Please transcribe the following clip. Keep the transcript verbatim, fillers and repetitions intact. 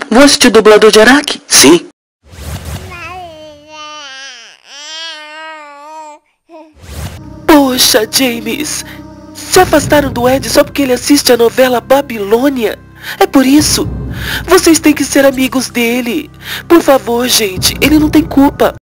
Vou assistir o dublador de Araki? Sim. Poxa, James, se afastaram do Ed só porque ele assiste a novela Babilônia? É por isso? Vocês têm que ser amigos dele. Por favor, gente, ele não tem culpa.